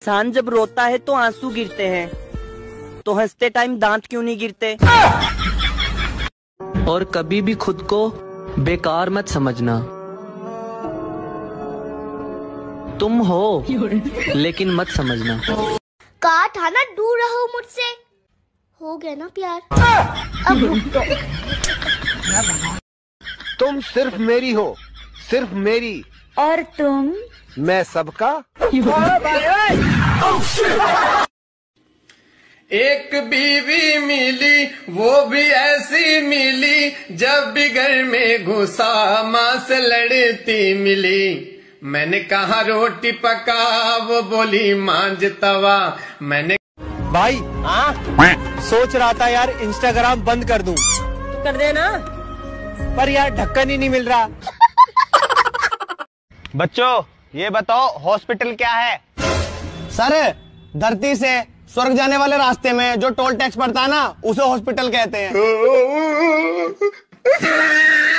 इंसान जब रोता है तो आंसू गिरते हैं, तो हंसते टाइम दांत क्यों नहीं गिरते? और कभी भी खुद को बेकार मत समझना। तुम हो लेकिन मत समझना। कहा था ना दूर रहो मुझसे। हो गया ना प्यार। अब रुक दो। तुम सिर्फ मेरी हो, सिर्फ मेरी। और तुम? मैं सबका। एक बीवी मिली, वो भी ऐसी मिली, जब भी घर में घुसा माँ से लड़ती मिली। मैंने कहा रोटी पका, वो बोली मांझ तवा। मैंने भाई सोच रहा था यार इंस्टाग्राम बंद कर दूं। कर देना, पर यार ढक्कन ही नहीं मिल रहा। बच्चों ये बताओ हॉस्पिटल क्या है? सर धरती से स्वर्ग जाने वाले रास्ते में जो टोल टैक्स पड़ता है ना, उसे हॉस्पिटल कहते हैं।